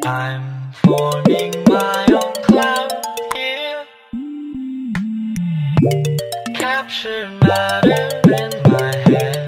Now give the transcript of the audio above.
I'm forming my own cloud here. Captured matter in my head.